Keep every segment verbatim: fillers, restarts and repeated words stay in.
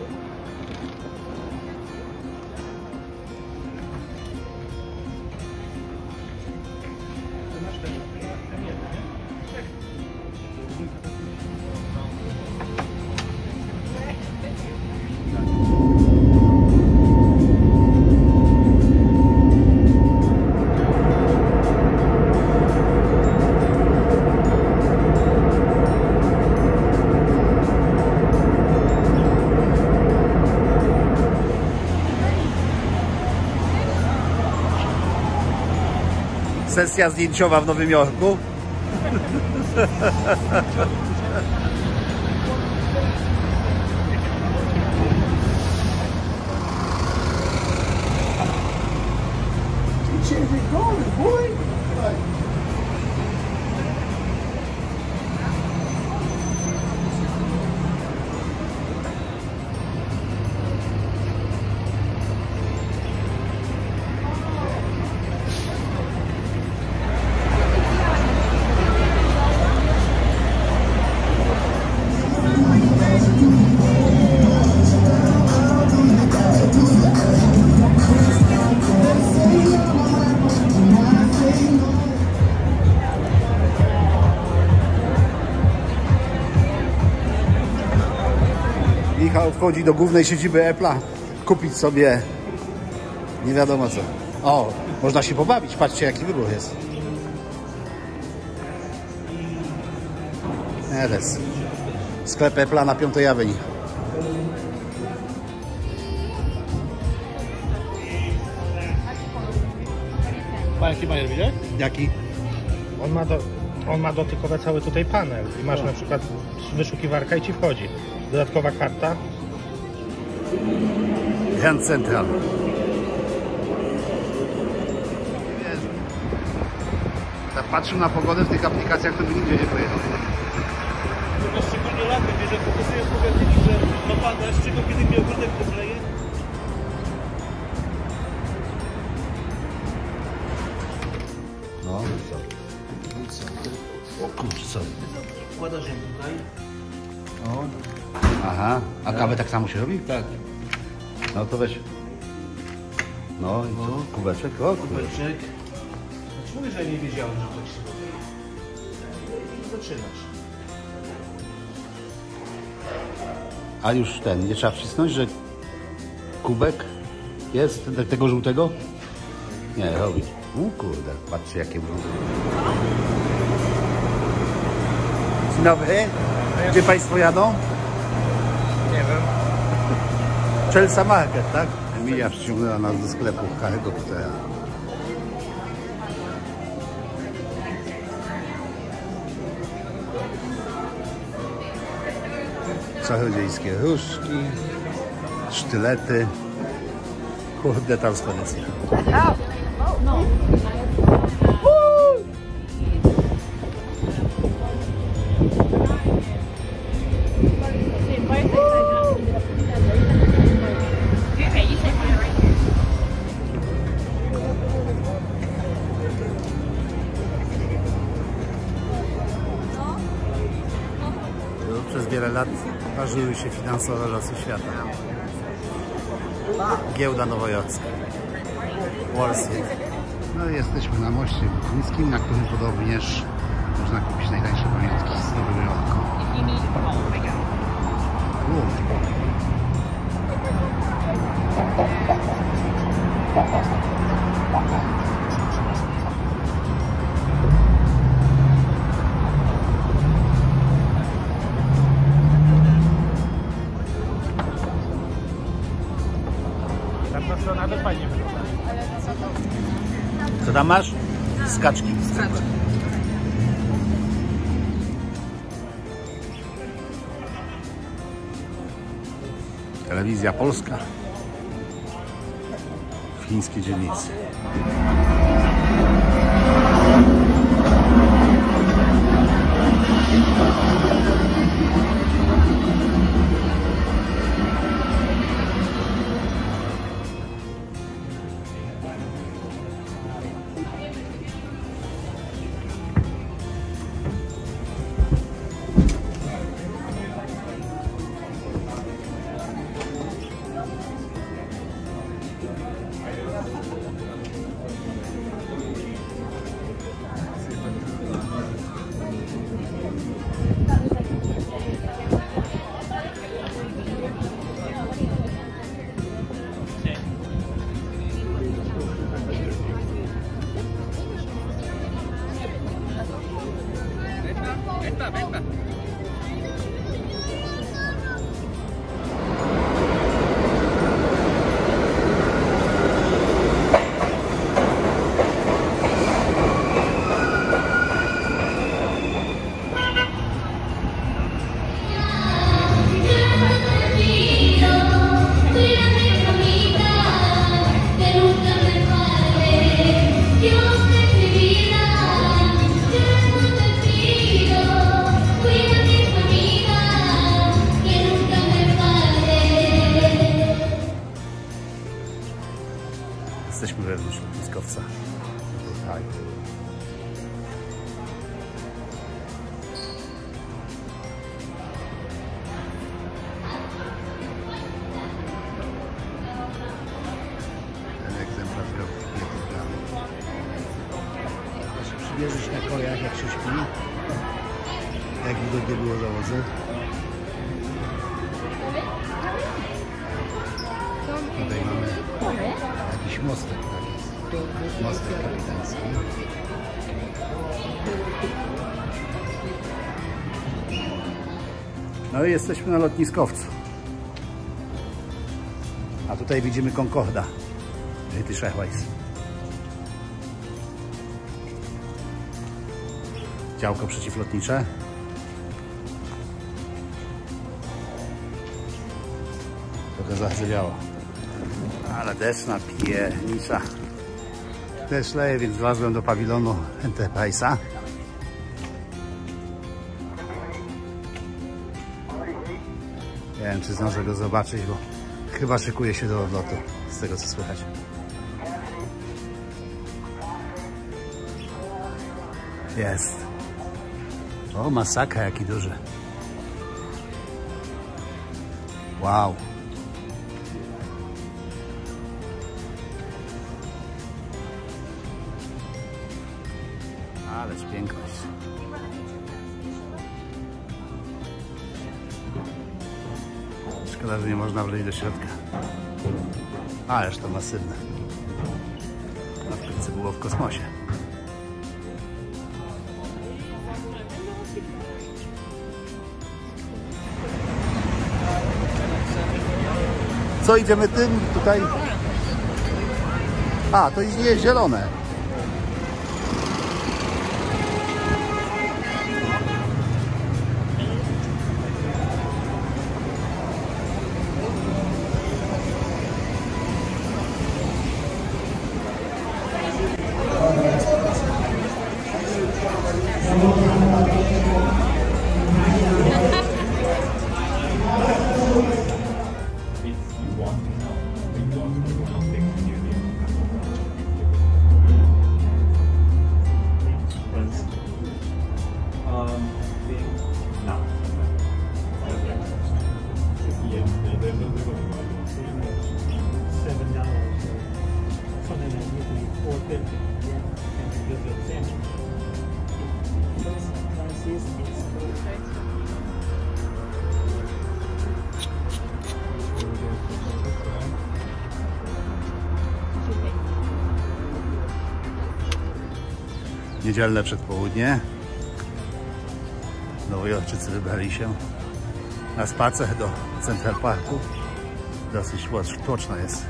Sesja zdjęciowa w Nowym Jorku. Michał wchodzi do głównej siedziby Apple'a kupić sobie nie wiadomo co. O, można się pobawić, patrzcie jaki wybór jest. Eres. Sklep Apple'a na Piątej Avenue. Ma jaki bajer, widzisz? Jaki? On ma, do, on ma dotykowy cały tutaj panel i masz na przykład wyszukiwarka i ci wchodzi. Dodatkowa karta. Grand Central. Tak patrzył na pogodę w tych aplikacjach, to by nigdzie nie pojechał. No szczególnie latem, że fokusuję powiedzenie, że ma pada, z czego kiedy mi ogródek pozleje. No co? O kurczę, co? Wkładasz ją tutaj. O. Aha, a kawę tak samo się robi? Tak. No to weź. No i co? Kubeczek? O, kubeczek. Kubeczek. Znaczy mówię, że ja nie wiedziałem, że tak się robi. I zaczynasz. A już ten, nie trzeba wcisnąć, że kubek jest tego żółtego? Nie, robi. O kurde, patrzcie jakie brudne. Dzień dobry. Gdzie Państwo jadą? Nie wiem. Chelsea Market, tak? Emilia wciągnęła nas do sklepu Harry'ego Pottera. Czarodziejskie różdżki, sztylety. Kurde, tam Wenecja. Przez wiele lat ważyły się finansowe losy świata. Giełda nowojorska. Wall Street. No i jesteśmy na moście bruklińskim, na którym podobnież można kupić najtańsze pamiątki z Nowego Jorku. Tamta strona nawet fajnie wygląda. Co tam masz? Skaczki. Telewizja polska w chińskiej dzielnicy. jeździć na kojach, jak się śpi. Jak wygodnie było załodze. Tutaj mamy jakiś mostek taki. Mostek kapitański. No i jesteśmy na lotniskowcu. A tutaj widzimy Concorda. British Airways. Działko przeciwlotnicze. Trochę zardzewiało. Ale deszcz napiernicza. Deszcz leje, więc wlazłem do pawilonu Enterprise'a. Nie wiem, czy zdążę go zobaczyć, bo chyba szykuje się do odlotu, z tego co słychać. Jest. O, masakra, jaki duży. Wow. Ależ piękność. Szkoda, że nie można wejść do środka. Ależ to masywne. No w końcu było w kosmosie. Co idziemy tym tutaj? A, to nie jest zielone. Niedzielne przedpołudnie. Nowojorczycy wybrali się na spacer do Central Parku. Dosyć tłoczno jest.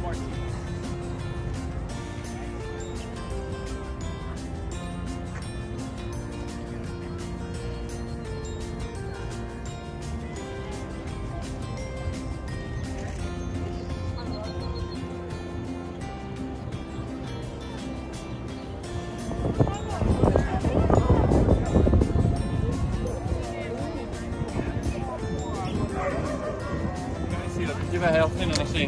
Lleva hälften och någonting.